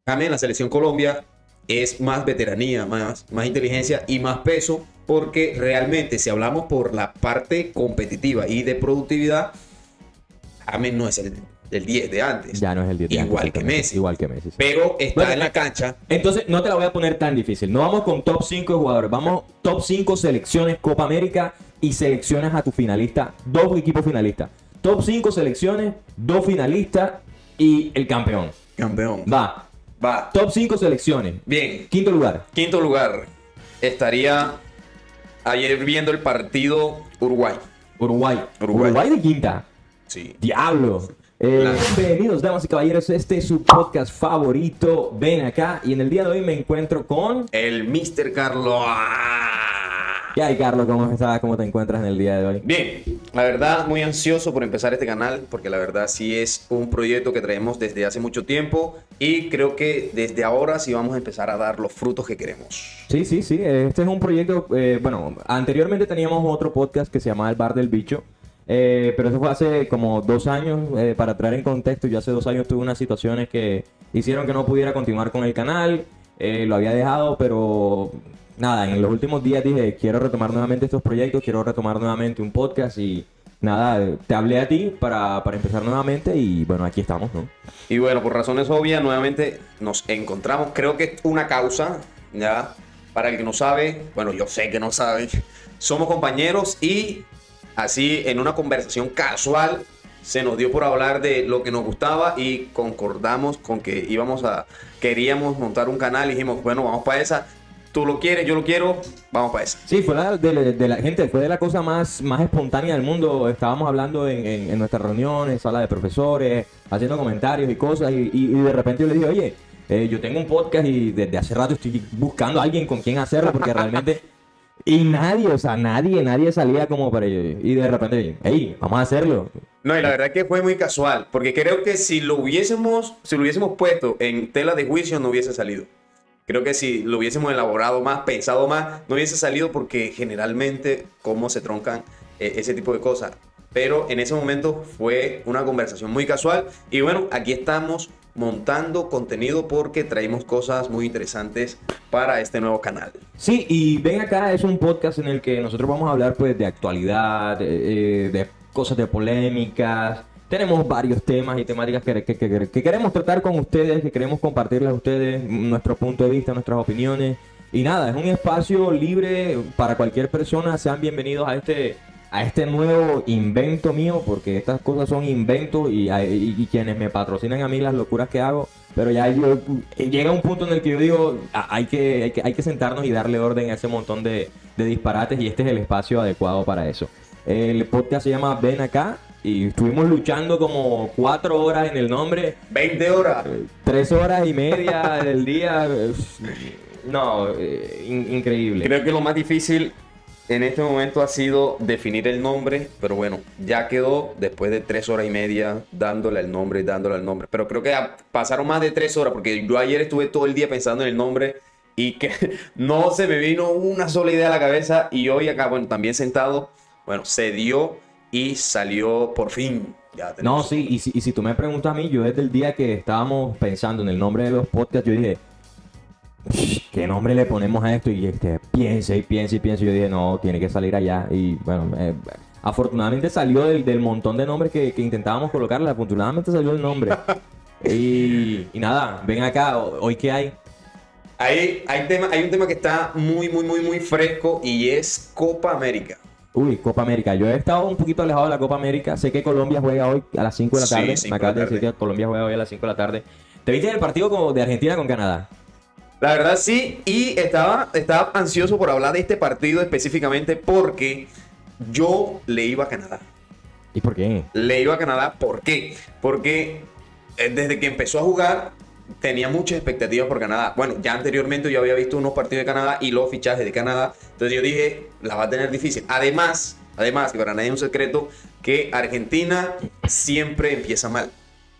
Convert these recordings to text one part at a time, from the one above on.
También la selección Colombia es más veteranía, más inteligencia y más peso, porque realmente si hablamos por la parte competitiva y de productividad, James no es el 10 de antes. Ya no es el 10 de antes. Igual que Messi. Igual que Messi. Sí. Pero está Bueno, en la cancha. Entonces, no te la voy a poner tan difícil. No vamos con top 5 de jugadores. Vamos top 5 selecciones Copa América y selecciones a tu finalista. 2 equipos finalistas. Top 5 selecciones, 2 finalistas y el campeón. Campeón. Va. Top 5 selecciones. Bien. Quinto lugar. Quinto lugar. Estaría ayer viendo el partido Uruguay. Uruguay de quinta. Sí. Diablo. Bienvenidos, damas y caballeros. Este es su podcast favorito. Ven acá. Y en el día de hoy me encuentro con... El Mr. Carlos. ¿Qué hay, Carlos? ¿Cómo estás? ¿Cómo te encuentras en el día de hoy? Bien, la verdad muy ansioso por empezar este canal, porque la verdad sí es un proyecto que traemos desde hace mucho tiempo y creo que desde ahora sí vamos a empezar a dar los frutos que queremos. Sí. Este es un proyecto, bueno, anteriormente teníamos otro podcast que se llamaba El Bar del Bicho, pero eso fue hace como 2 años. Para traer en contexto, yo hace 2 años tuve unas situaciones que hicieron que no pudiera continuar con el canal. Lo había dejado, pero... Nada, en los últimos días dije, quiero retomar nuevamente estos proyectos, quiero retomar nuevamente un podcast y nada, te hablé a ti para empezar nuevamente y bueno, aquí estamos, ¿no? Y bueno, por razones obvias, nuevamente nos encontramos. Creo que es una causa, ¿ya? Para el que no sabe, bueno, yo sé que no sabe, somos compañeros y así en una conversación casual se nos dio por hablar de lo que nos gustaba y concordamos con que queríamos montar un canal y dijimos, bueno, vamos para esa. Tú lo quieres, yo lo quiero, vamos para esa. Sí, fue de la gente, fue de la cosa más espontánea del mundo. Estábamos hablando en nuestras reuniones, sala de profesores, haciendo comentarios y cosas, y de repente yo le dije, oye, yo tengo un podcast y desde hace rato estoy buscando a alguien con quien hacerlo, porque realmente... Y nadie salía como para... Y de repente, hey, vamos a hacerlo. No, y la verdad que fue muy casual, porque creo que si lo hubiésemos puesto en tela de juicio no hubiese salido. Creo que si lo hubiésemos elaborado más, pensado más, no hubiese salido, porque generalmente cómo se troncan ese tipo de cosas. Pero en ese momento fue una conversación muy casual y bueno, aquí estamos montando contenido porque traemos cosas muy interesantes para este nuevo canal. Sí, y ven acá, es un podcast en el que nosotros vamos a hablar pues de actualidad, de cosas de polémicas. Tenemos varios temas y temáticas que queremos tratar con ustedes, que queremos compartirles a ustedes nuestro punto de vista, nuestras opiniones. Y nada, es un espacio libre para cualquier persona. Sean bienvenidos a este nuevo invento mío, porque estas cosas son inventos y quienes me patrocinan a mí las locuras que hago. Pero ya llega un punto en el que yo digo, hay que sentarnos y darle orden a ese montón de disparates, y este es el espacio adecuado para eso. El podcast se llama Ven Acá. Y estuvimos luchando como 4 horas en el nombre. 20 horas. 3 horas y media del día. No, increíble. Creo que lo más difícil en este momento ha sido definir el nombre. Pero bueno, ya quedó después de 3 horas y media dándole el nombre. Pero creo que pasaron más de 3 horas, porque yo ayer estuve todo el día pensando en el nombre y que no se me vino una sola idea a la cabeza. Y hoy acá, bueno, también sentado, bueno, se dio y salió por fin. No, sí, y si tú me preguntas a mí, yo desde el día que estábamos pensando en el nombre de los podcasts, yo dije, ¿qué nombre le ponemos a esto? Y piensa. Y yo dije, no, tiene que salir allá. Y bueno, afortunadamente salió del montón de nombres que intentábamos colocarle. Afortunadamente salió el nombre. y nada, ven acá, ¿hoy qué hay? Hay un tema que está muy fresco y es Copa América. Uy, Copa América. Yo he estado un poquito alejado de la Copa América. Sé que Colombia juega hoy a las 5 de la tarde. Sí, me acabas de decir que Colombia juega hoy a las 5 de la tarde. ¿Te viste el partido de Argentina con Canadá? La verdad sí, y estaba ansioso por hablar de este partido específicamente porque yo le iba a Canadá. ¿Y por qué? Le iba a Canadá, ¿por qué? Porque desde que empezó a jugar tenía muchas expectativas por Canadá. Bueno, ya anteriormente yo había visto unos partidos de Canadá y los fichajes de Canadá. Entonces yo dije, la va a tener difícil. Además, que para nadie es un secreto, que Argentina siempre empieza mal.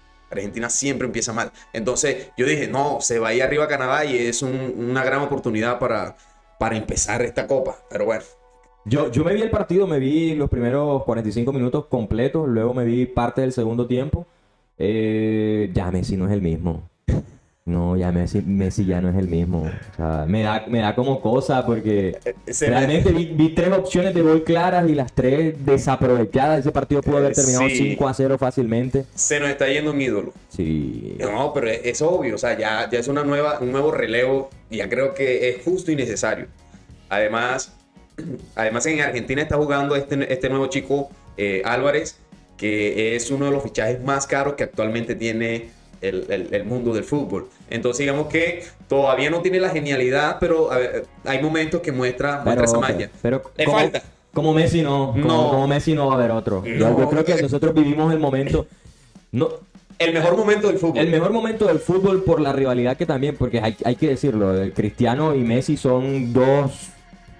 Entonces yo dije, no, se va ahí arriba a Canadá y es una gran oportunidad para empezar esta copa. Pero bueno. Yo me vi el partido, me vi los primeros 45 minutos completos, luego me vi parte del segundo tiempo. Ya Messi no es el mismo. No, ya Messi ya no es el mismo. O sea, me da como cosa porque realmente vi tres opciones de gol claras y las tres desaprovechadas. Ese partido pudo haber terminado Sí. 5-0 fácilmente. Se nos está yendo un ídolo. Sí. No, pero es obvio, o sea, ya es un nuevo relevo, y ya creo que es justo y necesario. Además, en Argentina está jugando este nuevo chico, Álvarez, que es uno de los fichajes más caros que actualmente tiene el mundo del fútbol. Entonces, digamos que todavía no tiene la genialidad, pero a ver, hay momentos que muestra esa magia. Pero Le falta. Como Messi No. como Messi no va a haber otro. No. Yo creo que nosotros vivimos el momento. No, El mejor momento del fútbol. el mejor momento del fútbol por la rivalidad que también, porque hay que decirlo, Cristiano y Messi son dos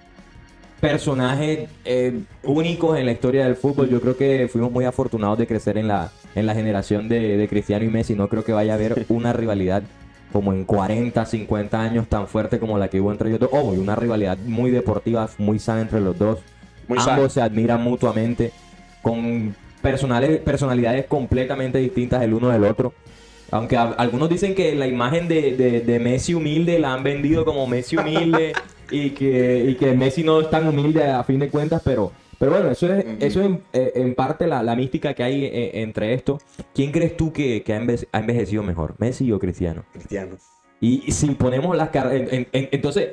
personajes únicos en la historia del fútbol. Yo creo que fuimos muy afortunados de crecer en la generación de Cristiano y Messi. No creo que vaya a haber una rivalidad como en 40, 50 años tan fuerte como la que hubo entre ellos dos. Oh, y una rivalidad muy deportiva, muy sana entre los dos. Muy Ambos sana. se admiran mutuamente con personalidades completamente distintas el uno del otro. Aunque algunos dicen que la imagen de Messi humilde la han vendido como Messi humilde y que Messi no es tan humilde a fin de cuentas, pero bueno, eso es en parte la mística que hay entre esto. ¿Quién crees tú que ha envejecido mejor, Messi o Cristiano? Cristiano. Y si ponemos las carreras, entonces,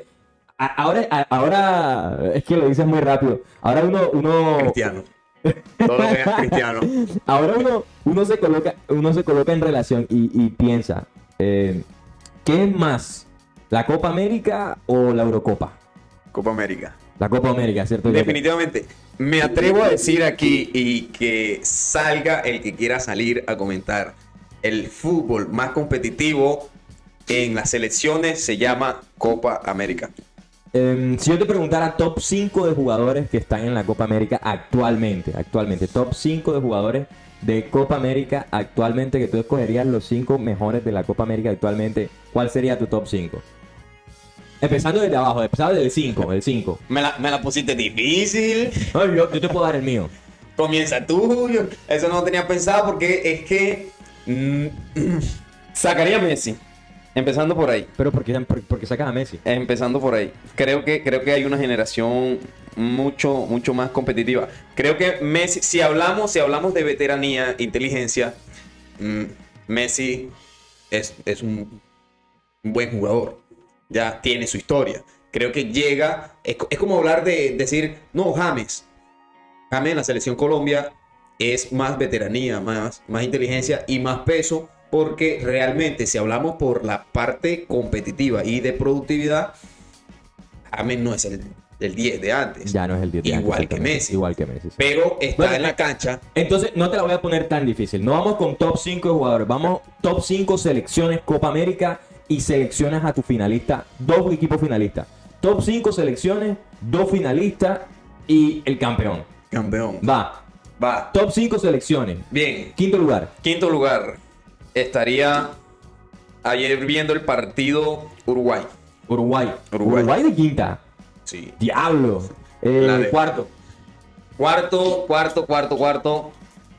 ahora es que lo dices muy rápido. Ahora uno Cristiano. Todo lo que es Cristiano. Ahora uno se coloca en relación y piensa, ¿qué es más? ¿La Copa América o la Eurocopa? Copa América. La Copa América, ¿cierto? Definitivamente. Me atrevo a decir aquí, y que salga el que quiera salir a comentar, el fútbol más competitivo en las selecciones se llama Copa América. Si yo te preguntara top 5 de jugadores que están en la Copa América actualmente, top 5 de jugadores de Copa América actualmente, que tú escogerías los 5 mejores de la Copa América actualmente, ¿cuál sería tu top 5? Empezando desde abajo, empezando desde el 5. Me la pusiste difícil. No, yo te puedo dar el mío. Comienza tú. Eso no lo tenía pensado, porque es que sacaría a Messi. Empezando por ahí. Pero ¿por qué sacas a Messi? Empezando por ahí. Creo que hay una generación mucho más competitiva. Creo que Messi, si hablamos de veteranía, inteligencia, Messi es un buen jugador. Ya tiene su historia. Creo que llega. Es como hablar de decir, no, James en la selección Colombia es más veteranía, más inteligencia y más peso. Porque realmente, si hablamos por la parte competitiva y de productividad, James no es el 10 de antes. Ya no es el 10 de antes. Igual que Messi. Igual que Messi. Sí. Pero está Bueno, en la cancha. Entonces, no te la voy a poner tan difícil. No vamos con top 5 de jugadores. Vamos top 5 selecciones Copa América y seleccionas a tu finalista. 2 equipos finalistas. Top 5 selecciones, 2 finalistas y el campeón. Campeón. Va. Va. Top 5 selecciones. Bien. Quinto lugar. Quinto lugar. Estaría ayer viendo el partido Uruguay. Uruguay de quinta. Sí. Diablo. Cuarto. Cuarto.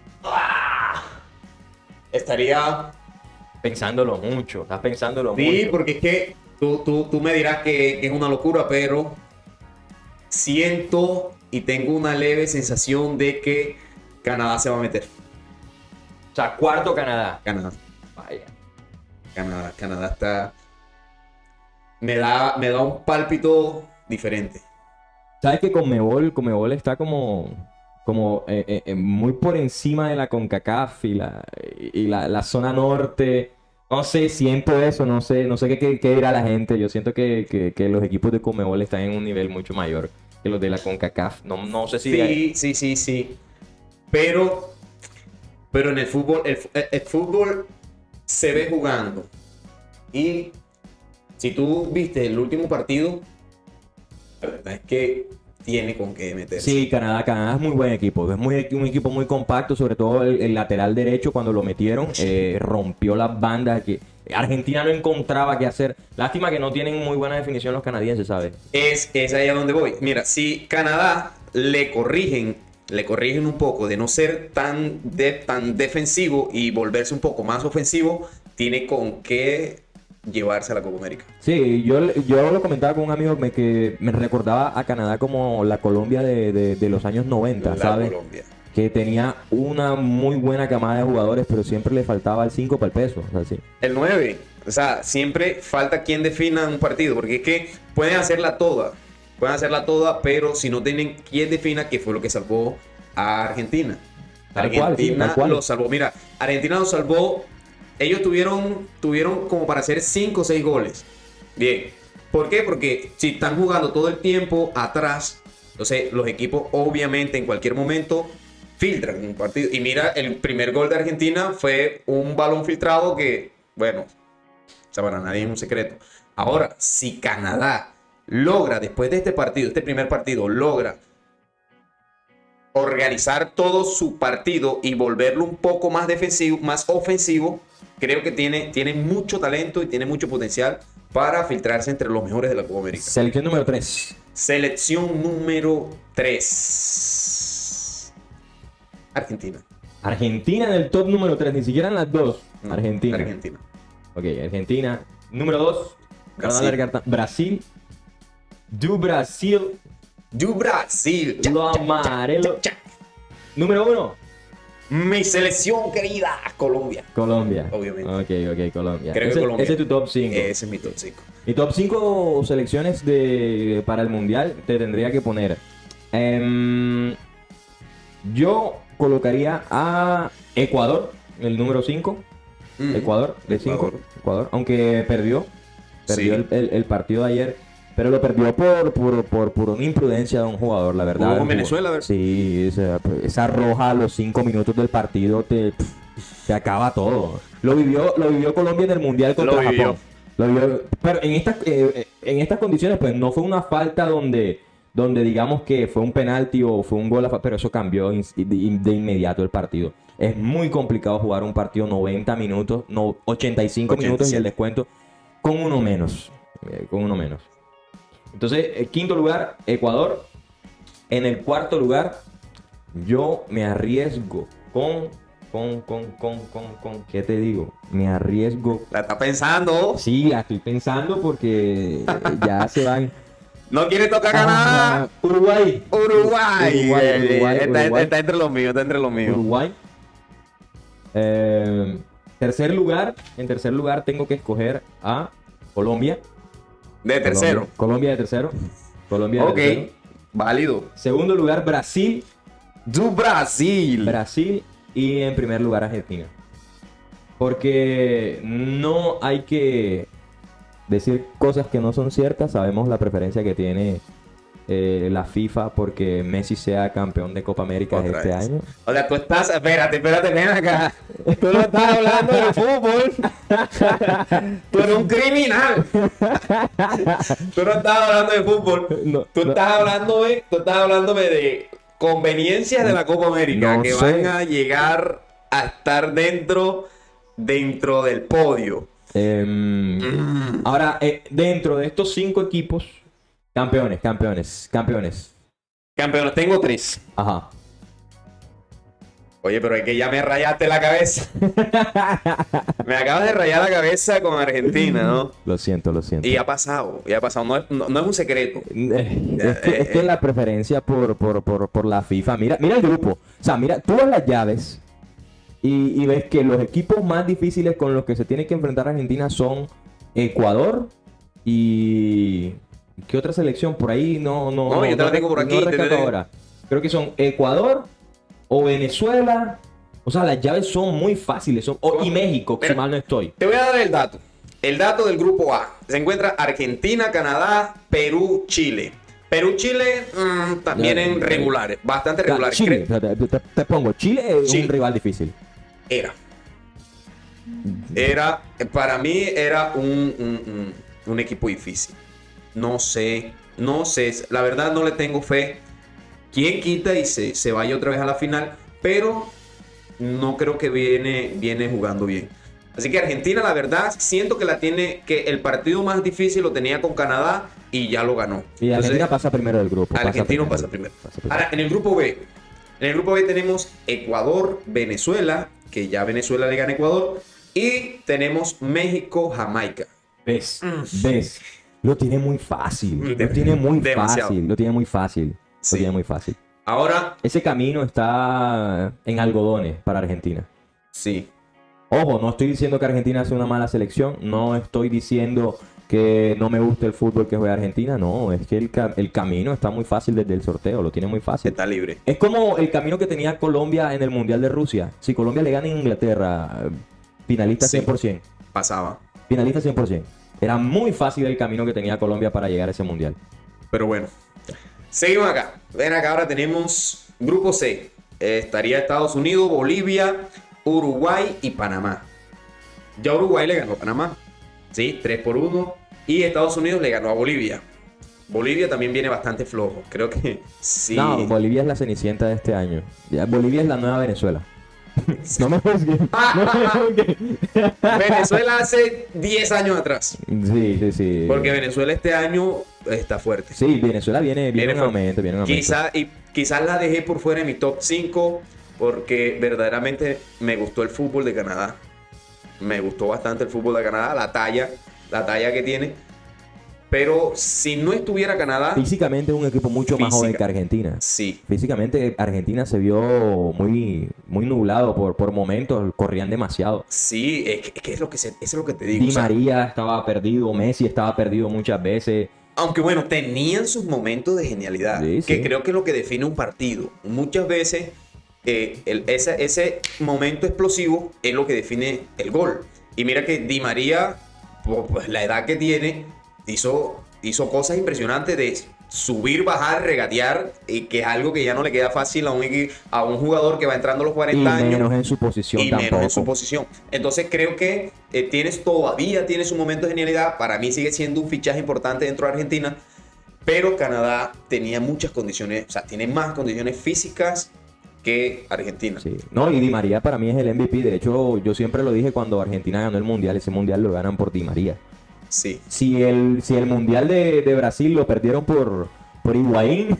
Estaría. Pensándolo mucho. Estás pensándolo Sí, mucho. porque es que tú me dirás que es una locura, pero siento y tengo una leve sensación de que Canadá se va a meter. O sea, cuarto Canadá. Canadá. Vaya. Canadá está. Me da un pálpito diferente. ¿Sabes que Conmebol está como muy por encima de la CONCACAF y la zona norte? No sé, siento eso, no sé qué dirá la gente. Yo siento que los equipos de Conmebol están en un nivel mucho mayor que los de la CONCACAF. No sé si... Sí. Pero en el fútbol se ve jugando. Y si tú viste el último partido, la verdad es que tiene con qué meterse. Sí, Canadá es muy buen equipo. Es un equipo muy compacto, sobre todo el lateral derecho cuando lo metieron. Rompió las bandas que Argentina no encontraba qué hacer. Lástima que no tienen muy buena definición los canadienses, ¿sabes? Es ahí a donde voy. Mira, si Canadá le corrigen un poco de no ser tan defensivo y volverse un poco más ofensivo, tiene con qué llevarse a la Copa América. Sí, yo lo comentaba con un amigo que me recordaba a Canadá como la Colombia de los años 90, La ¿sabes? Colombia. Que tenía una muy buena camada de jugadores, pero siempre le faltaba el 5 para el peso. O sea, sí. El 9. O sea, siempre falta quien defina un partido, porque es que pueden hacerla toda. Pueden hacerla toda, pero si no tienen quien defina, que fue lo que salvó a Argentina. Tal cual, sí, Argentina tal cual. lo salvó. Mira, Argentina lo salvó. Ellos tuvieron como para hacer 5 o 6 goles. Bien. ¿Por qué? Porque si están jugando todo el tiempo atrás, entonces los equipos obviamente en cualquier momento filtran un partido. Y mira, el primer gol de Argentina fue un balón filtrado que, bueno, o sea, para nadie es un secreto. Ahora, si Canadá logra, después de este partido, este primer partido, logra organizar todo su partido y volverlo un poco más defensivo, más ofensivo, creo que tiene mucho talento y tiene mucho potencial para filtrarse entre los mejores de la Copa América. Selección número 3. Selección número 3. Argentina. Argentina en el top número 3, ni siquiera en las dos. No, Argentina. Argentina. Ok, Argentina. Número 2. Brasil. Do Brasil. Du Brasil. Lo amarelo. Número 1. Mi selección querida, Colombia. Colombia. Obviamente. Ok, Colombia. Creo que Colombia. Ese es tu top 5. Ese es mi top 5. Mi top 5 selecciones para el Mundial te tendría que poner. Yo colocaría a Ecuador, el número 5. Ecuador, de 5. Ecuador, aunque perdió Sí. el partido de ayer, pero lo perdió por una imprudencia de un jugador, la verdad. Jugó con Venezuela, ¿verdad? Sí, esa roja a los 5 minutos del partido te acaba todo. Lo vivió Colombia en el Mundial contra Lo vivió. Japón. Lo vivió, pero en estas condiciones, pues no fue una falta donde digamos que fue un penalti o fue un gol, pero eso cambió de inmediato el partido. Es muy complicado jugar un partido 90 minutos, 85 minutos y el descuento con uno menos. Entonces, quinto lugar, Ecuador. En el cuarto lugar, yo me arriesgo con ¿qué te digo? Me arriesgo. La está pensando. Sí, la estoy pensando porque ya se van. No quiere tocar Canadá. Uruguay. Uruguay. Uruguay. Está entre los míos, está entre los míos. Uruguay. Tercer lugar. En tercer lugar tengo que escoger a Colombia. De tercero. Colombia de tercero. Colombia de Ok, tercero. válido. Segundo lugar, Brasil. Du Brasil. Brasil. Y en primer lugar, Argentina. Porque no hay que decir cosas que no son ciertas. Sabemos la preferencia que tiene la FIFA porque Messi sea campeón de Copa América Otra este vez. año. O sea, tú estás. Espérate, ven acá. Tú no estás hablando de fútbol. Tú eres un criminal. Tú no estás hablando de fútbol. No, Tú no. estás hablándome de conveniencias de la Copa América No que sé. van a llegar a estar dentro del podio. Ahora, dentro de estos 5 equipos, campeones. Campeones, tengo 3. Ajá. Oye, pero es que ya me rayaste la cabeza. Me acabas de rayar la cabeza con Argentina, ¿no? Lo siento. Y ha pasado. No es un secreto. Es que la preferencia por la FIFA. Mira el grupo. O sea, mira, tú ves las llaves y ves que los equipos más difíciles con los que se tiene que enfrentar Argentina son Ecuador y... ¿Qué otra selección? Por ahí no, yo te la tengo por aquí, no rescato te- ahora. Creo que son Ecuador o Venezuela. O sea, las llaves son muy fáciles. Y México, si Mira, mal no estoy. Te voy a dar el dato. El dato del grupo A. Se encuentra Argentina, Canadá, Perú, Chile. Perú, Chile también en regulares. Bastante regulares. Chile, te pongo, Chile es Chile. un rival difícil. Para mí era un equipo difícil. No sé. La verdad no le tengo fe. ¿Quién quita y se vaya otra vez a la final? Pero no creo que viene jugando bien. Así que Argentina, la verdad, siento que el partido más difícil lo tenía con Canadá y ya lo ganó. Y Argentina pasa primero del grupo. Argentino pasa primero. Ahora, en el grupo B. En el grupo B tenemos Ecuador, Venezuela, que ya Venezuela le gana a Ecuador. Y tenemos México, Jamaica. ¿Ves? Lo tiene muy fácil. Lo tiene muy Demasiado. fácil. Lo tiene muy fácil. Sí. Lo tiene muy fácil. Ahora, Ese camino está en algodones para Argentina. sí. Ojo, no estoy diciendo que Argentina sea una mala selección. No estoy diciendo que no me gusta el fútbol que juega Argentina. No, es que el camino está muy fácil desde el sorteo. Lo tiene muy fácil. Está libre. Es como el camino que tenía Colombia en el Mundial de Rusia. Si Colombia le gana a Inglaterra, finalista Sí. 100%. Pasaba. Finalista 100%. Era muy fácil el camino que tenía Colombia para llegar a ese Mundial. Pero bueno. Seguimos acá. Ven acá, ahora tenemos grupo C. Estaría Estados Unidos, Bolivia, Uruguay y Panamá. Ya Uruguay le ganó a Panamá. Sí, 3-1. Y Estados Unidos le ganó a Bolivia. Bolivia también viene bastante flojo. Creo que sí. No, Bolivia es la cenicienta de este año. Bolivia es la nueva Venezuela. No me juzgues. No me juzgues. Venezuela hace 10 años atrás. Sí. Porque Venezuela este año está fuerte. Sí, Venezuela viene Viene en fuerte. aumento, viene en aumento. Quizás la dejé por fuera de mi top 5 porque verdaderamente me gustó el fútbol de Canadá. Me gustó bastante el fútbol de Canadá, la talla que tiene. Pero si no estuviera Canadá, Físicamente es un equipo mucho más joven Física. que Argentina. sí, Físicamente Argentina se vio muy nublado por momentos, corrían demasiado. sí, es que eso es lo que te digo. Di O sea, María estaba perdido, Messi estaba perdido muchas veces. aunque bueno, tenían sus momentos de genialidad, Sí, que sí. creo que es lo que define un partido. Muchas veces ese momento explosivo es lo que define el gol. Y mira que Di María, pues la edad que tiene, hizo cosas impresionantes de subir, bajar, regatear, y que es algo que ya no le queda fácil a un jugador que va entrando a los 40 Y años. menos en su posición Y tampoco. menos en su posición. Entonces creo que todavía tienes un momento de genialidad. Para mí sigue siendo un fichaje importante dentro de Argentina. Pero Canadá tenía muchas condiciones, o sea, tiene más condiciones físicas que Argentina. Sí. No, y Di María para mí es el MVP. De hecho, yo siempre lo dije cuando Argentina ganó el Mundial. Ese Mundial lo ganan por Di María. Sí. Si el Mundial de Brasil lo perdieron por Higuaín,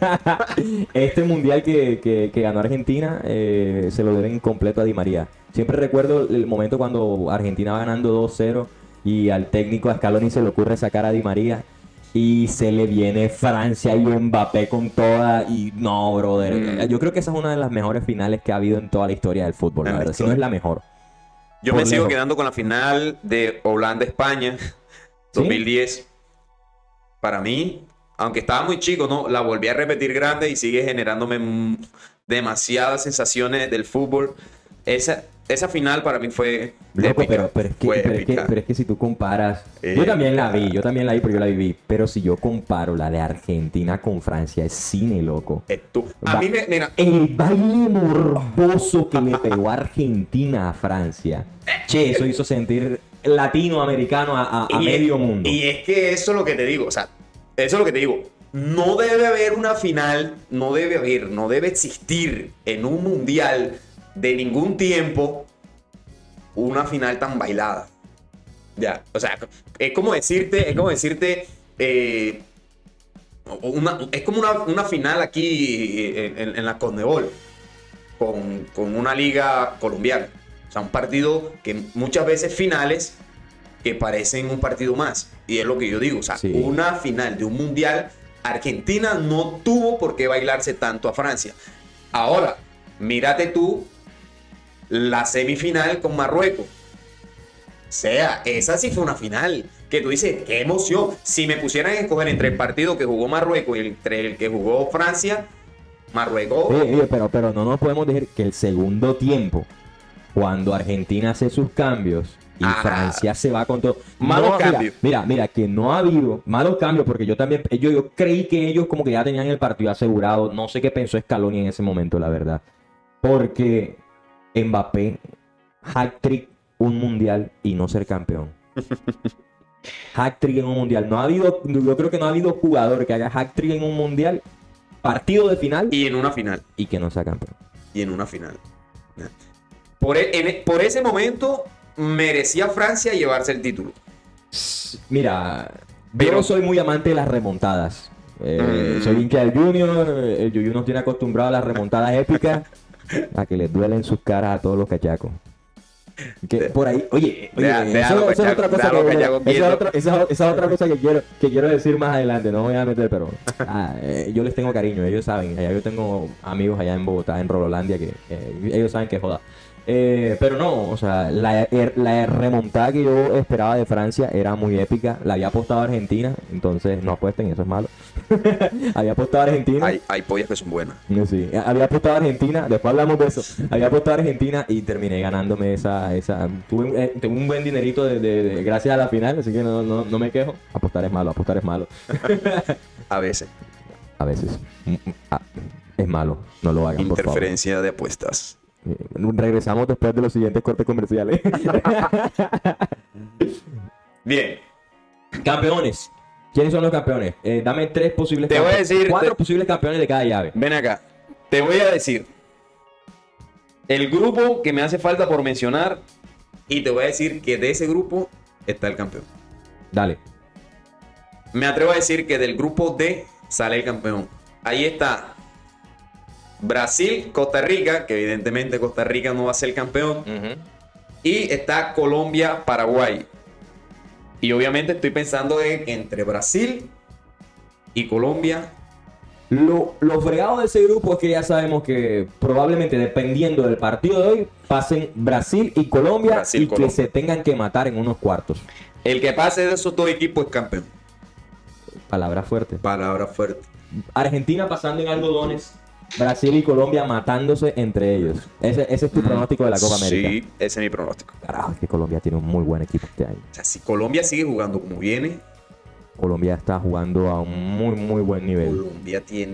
este Mundial que ganó Argentina se lo deben completo a Di María. Siempre recuerdo el momento cuando Argentina va ganando 2-0 y al técnico a Scaloni se le ocurre sacar a Di María y se le viene Francia y Mbappé con toda y no, brother. Yo creo que esa es una de las mejores finales que ha habido en toda la historia del fútbol, la En la verdad. Si no es la mejor. Yo me Por sigo lejos. quedando con la final de Holanda-España 2010. Para mí, aunque estaba muy chico, ¿no? La volví a repetir grande y sigue generándome demasiadas sensaciones del fútbol. Esa final para mí fue Loco, épica. pero Fue épica. es que si tú comparas, yo también la vi, pero yo la viví, pero si yo comparo la de Argentina con Francia, es cine, loco. A mí mira, El baile morboso que le pegó Argentina a Francia, che, eso hizo sentir latinoamericano a medio mundo. Y es que eso es lo que te digo, o sea, eso es lo que te digo. No debe haber una final, no debe existir en un mundial de ningún tiempo una final tan bailada. Ya, o sea, es como decirte, es como una final aquí en la Conmebol con una liga colombiana. O sea, un partido que muchas veces finales que parecen un partido más. Y es lo que yo digo, o sea, Sí. una final de un mundial, Argentina no tuvo por qué bailarse tanto a Francia. Ahora, mírate tú la semifinal con Marruecos. O sea, esa sí fue una final. Que tú dices, qué emoción. Si me pusieran a escoger entre el partido que jugó Marruecos y entre el que jugó Francia, Marruecos. Pero no nos podemos decir que el segundo tiempo, cuando Argentina hace sus cambios y Francia se va con todo. Malos cambios. Mira, que no ha habido malos cambios porque yo también, yo creí que ellos como que ya tenían el partido asegurado. No sé qué pensó Scaloni en ese momento, la verdad. Porque Mbappé, hat-trick, un mundial y no ser campeón. Hat-trick en un mundial. Yo creo que no ha habido jugador que haga hat-trick en un mundial, partido de final Y en una final. y que no sea campeón. Y en una final. Por ese momento merecía Francia llevarse el título. Mira, Pero- yo soy muy amante de las remontadas. Soy hincha del Junior. El Junior nos tiene acostumbrado a las remontadas épicas, a que les duelen sus caras a todos los cachacos. Que por ahí, oye, Déjalo, eso es otra cosa déjalo, que Callago, quieto. esa es otra cosa que quiero decir más adelante, no me voy a meter, pero yo les tengo cariño, ellos saben, yo tengo amigos allá en Bogotá, en Rololandia, que ellos saben que joda. Pero no, o sea, la remontada que yo esperaba de Francia era muy épica. La había apostado a Argentina, entonces no apuesten, eso es malo. Había apostado a Argentina. Hay pollas que son buenas. Sí, había apostado a Argentina, después hablamos de eso. Había apostado a Argentina y terminé ganándome esa. Tuve un buen dinerito gracias a la final, así que no me quejo. Apostar es malo, apostar es malo. A veces. A veces. Es malo, no lo hagan, por favor. Interferencia de apuestas. Regresamos después de los siguientes cortes comerciales. Bien. Campeones. ¿Quiénes son los campeones? Dame tres posibles Te voy a decir... cuatro posibles campeones de cada llave. Ven acá. Te voy a decir el grupo que me hace falta por mencionar y te voy a decir que de ese grupo está el campeón. Dale. Me atrevo a decir que del grupo D sale el campeón. Ahí está Brasil, Costa Rica, que evidentemente Costa Rica no va a ser campeón. Y está Colombia, Paraguay. Y obviamente estoy pensando entre Brasil y Colombia. Lo fregado de ese grupo es que ya sabemos que probablemente, dependiendo del partido de hoy, pasen Brasil y Colombia que se tengan que matar en unos cuartos. El que pase de esos dos equipos es campeón. Palabra fuerte. Palabra fuerte. Argentina pasando en algodones. Brasil y Colombia matándose entre ellos. Ese es tu pronóstico de la Copa América. Sí, ese es mi pronóstico. Carajo, es que Colombia tiene un muy buen equipo este año. O sea, si Colombia sigue jugando como viene, Colombia está jugando a un muy buen nivel. Colombia tiene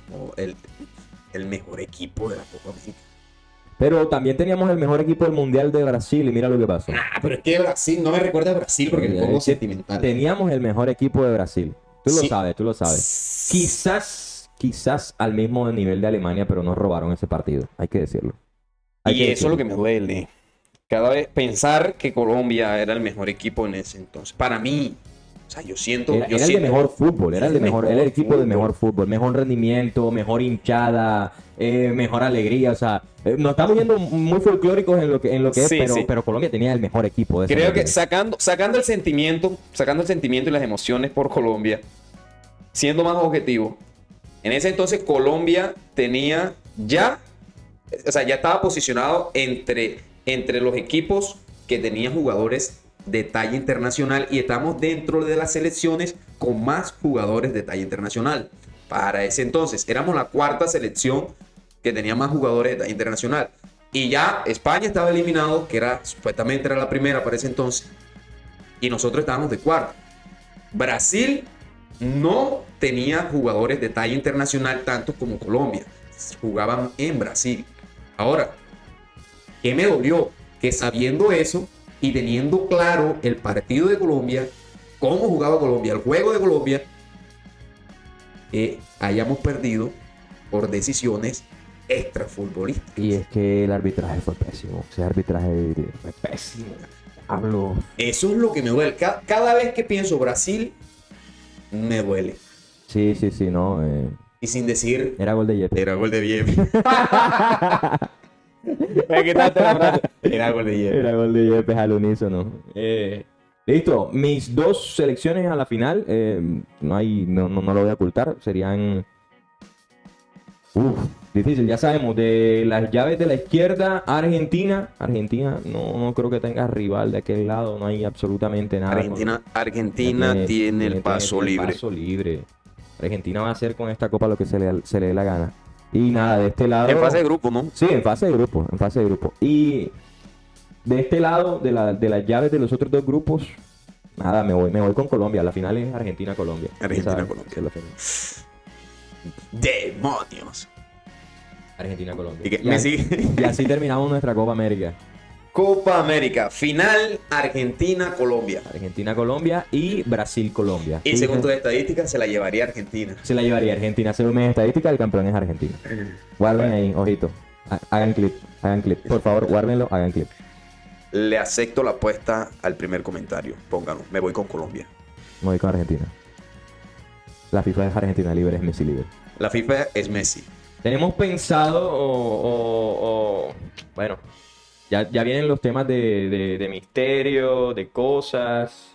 el mejor equipo de la Copa América. Pero también teníamos el mejor equipo del Mundial de Brasil y mira lo que pasó. Pero es que Brasil, no me recuerda a Brasil porque me pongo sentimental. Teníamos el mejor equipo de Brasil. Tú lo sabes. Quizás al mismo nivel de Alemania, pero nos robaron ese partido. Hay que decirlo. Y eso es lo que me duele. Cada vez pensar que Colombia era el mejor equipo en ese entonces. Para mí. O sea, yo siento... Era el de mejor fútbol. Era el equipo de mejor fútbol. Mejor rendimiento, mejor hinchada, mejor alegría. O sea, nos estamos yendo muy folclóricos en lo que es, pero Colombia tenía el mejor equipo. Creo que sacando el sentimiento y las emociones por Colombia, siendo más objetivo, en ese entonces Colombia tenía ya estaba posicionado entre los equipos que tenían jugadores de talla internacional y estamos dentro de las selecciones con más jugadores de talla internacional. Para ese entonces éramos la cuarta selección que tenía más jugadores de talla internacional. Y ya España estaba eliminado, que supuestamente era la primera para ese entonces, y nosotros estábamos de cuarta. Brasil no tenía jugadores de talla internacional tanto como Colombia. Jugaban en Brasil. Ahora, ¿qué me dolió? Que sabiendo eso y teniendo claro el partido de Colombia, cómo jugaba Colombia, el juego de Colombia, hayamos perdido por decisiones extrafutbolísticas. Y es que el arbitraje fue pésimo. Ese arbitraje fue pésimo. Hablo. Eso es lo que me duele. Cada vez que pienso Brasil, me duele. Sí, no. Y sin decir... Era gol de Yepes. Era gol de Yepes. Era gol de Yepes. Era gol de Yepes al unísono. Listo. Mis dos selecciones a la final, no lo voy a ocultar, serían... difícil, ya sabemos, de las llaves de la izquierda, Argentina no creo que tenga rival de aquel lado, no hay absolutamente nada. Argentina tiene el paso libre. Argentina va a hacer con esta copa lo que se le dé la gana. Y nada, de este lado... En fase de grupo, ¿no? Sí, en fase de grupo. Y de este lado, de las llaves de los otros dos grupos, nada, me voy con Colombia. La final es Argentina-Colombia. Argentina-Colombia. ¡Demonios! Argentina-Colombia. Y así terminamos nuestra Copa América. Copa América, final Argentina-Colombia. Argentina-Colombia y Brasil-Colombia. Y según tus estadísticas, se la llevaría Argentina. Se la llevaría Argentina. Según mis estadísticas, el campeón es Argentina. Guarden ahí, ojito. Hagan clip. Por favor, guárdenlo, hagan clip. Le acepto la apuesta al primer comentario. Pónganlo. Me voy con Colombia. Me voy con Argentina. La FIFA es Argentina libre, es Messi libre. La FIFA es Messi. Tenemos pensado, bueno, Ya vienen los temas de misterio, de cosas.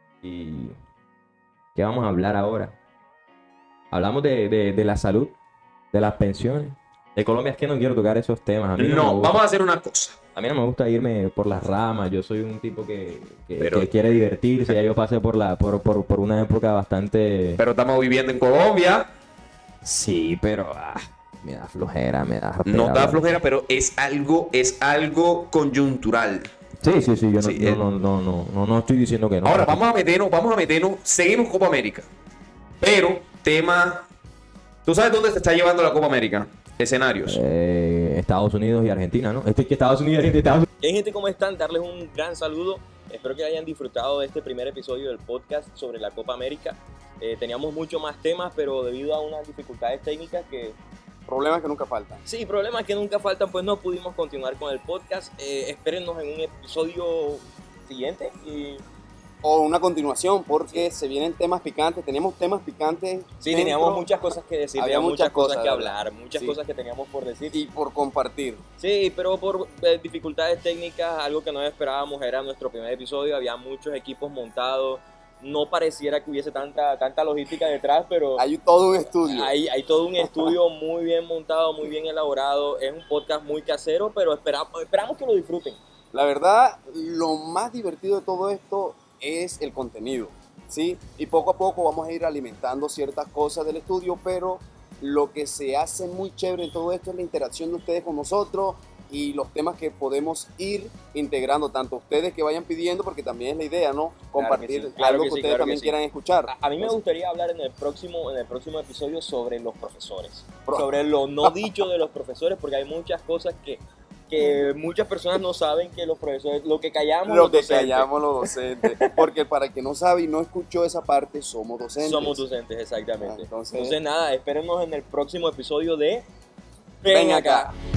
¿Y qué vamos a hablar ahora? Hablamos de la salud, de las pensiones. De Colombia es que no quiero tocar esos temas. A mí no me No, gusta. vamos a hacer una cosa. A mí no me gusta irme por las ramas. Yo soy un tipo Pero- que quiere divertirse. Ya yo pasé por una época bastante... Pero estamos viviendo en Colombia. Sí, pero me da flojera, me da hartera, No da ¿verdad? flojera, pero es algo coyuntural. Sí, yo no, Sí, no estoy diciendo que no. Ahora vamos a meternos, seguimos Copa América. Pero, tema. ¿Tú sabes dónde se está llevando la Copa América? Escenarios. Estados Unidos y Argentina, ¿no? Que Estados Unidos y Argentina. Hey gente, ¿cómo están? Darles un gran saludo. Espero que hayan disfrutado de este primer episodio del podcast sobre la Copa América. Teníamos mucho más temas, pero debido a unas dificultades técnicas que... Problemas que nunca faltan. Sí, problemas que nunca faltan, pues no pudimos continuar con el podcast. Espérennos en un episodio siguiente y... O una continuación, porque se vienen temas picantes. Teníamos temas picantes. Sí, dentro, teníamos muchas cosas que decir, había teníamos muchas cosas que ¿verdad? hablar, muchas Sí. cosas que teníamos por decir. Y por compartir. Sí, pero por dificultades técnicas, algo que no esperábamos era nuestro primer episodio, había muchos equipos montados, no pareciera que hubiese tanta logística detrás, pero Hay todo un estudio. hay todo un estudio muy bien montado, muy bien elaborado, es un podcast muy casero, pero esperamos que lo disfruten. La verdad, lo más divertido de todo esto es el contenido, ¿sí? Y poco a poco vamos a ir alimentando ciertas cosas del estudio, pero lo que se hace muy chévere en todo esto es la interacción de ustedes con nosotros y los temas que podemos ir integrando, tanto ustedes que vayan pidiendo, porque también es la idea, ¿no? Compartir sí, claro algo que que sí, ustedes claro que también sí. quieran escuchar. A mí me gustaría hablar en el próximo episodio sobre los profesores, Pro- sobre lo no dicho de los profesores, porque hay muchas cosas que muchas personas no saben que los profesores, lo que callamos Lo los que docentes. callamos los docentes, porque para el que no sabe y no escuchó esa parte, somos docentes. Somos docentes, exactamente. Entonces- Entonces nada, espérenos en el próximo episodio de Ven acá.